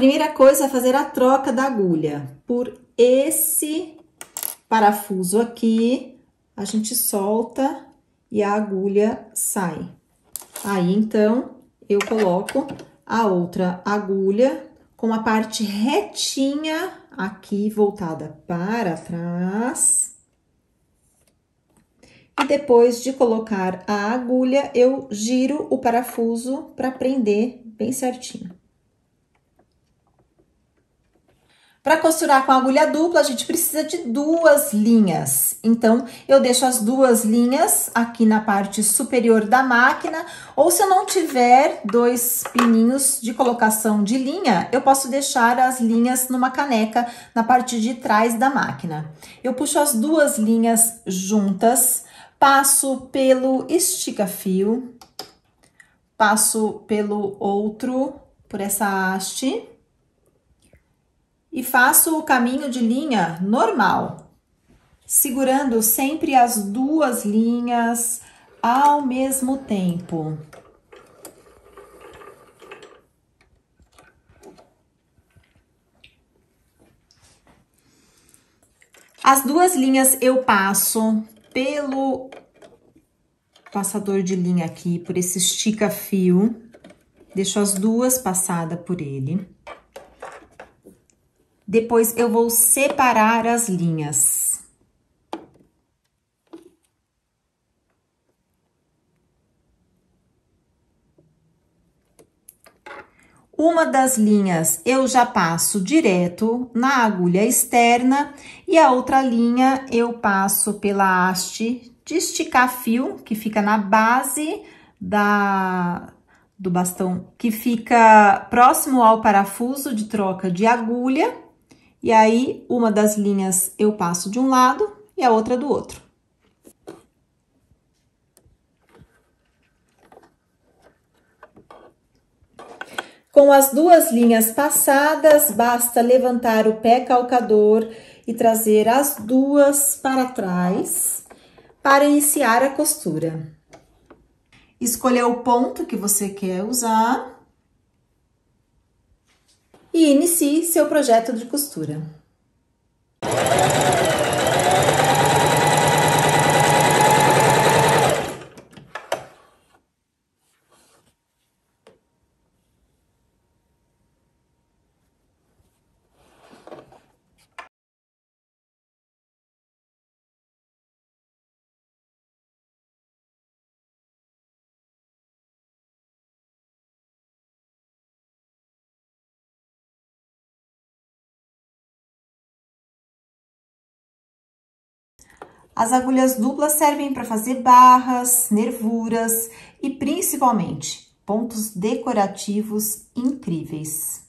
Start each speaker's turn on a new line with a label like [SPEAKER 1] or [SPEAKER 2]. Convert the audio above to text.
[SPEAKER 1] primeira coisa é fazer a troca da agulha. Por esse parafuso aqui, a gente solta e a agulha sai. Aí, então, eu coloco a outra agulha com a parte retinha aqui, voltada para trás. E depois de colocar a agulha, eu giro o parafuso para prender bem certinho. Para costurar com a agulha dupla, a gente precisa de 2 linhas. Então, eu deixo as 2 linhas aqui na parte superior da máquina, ou se eu não tiver 2 pininhos de colocação de linha, eu posso deixar as linhas numa caneca na parte de trás da máquina. Eu puxo as 2 linhas juntas, passo pelo estica-fio, passo pelo outro, por essa haste, e faço o caminho de linha normal, segurando sempre as 2 linhas ao mesmo tempo. As 2 linhas eu passo pelo passador de linha aqui, por esse estica-fio, deixo as 2 passadas por ele. Depois, eu vou separar as linhas. Uma das linhas eu já passo direto na agulha externa e a outra linha eu passo pela haste de esticar fio, que fica na base do bastão, que fica próximo ao parafuso de troca de agulha. E aí, uma das linhas eu passo de um lado e a outra do outro. Com as 2 linhas passadas, basta levantar o pé calcador e trazer as 2 para trás para iniciar a costura. Escolher o ponto que você quer usar. E inicie seu projeto de costura. As agulhas duplas servem para fazer barras, nervuras e, principalmente, pontos decorativos incríveis.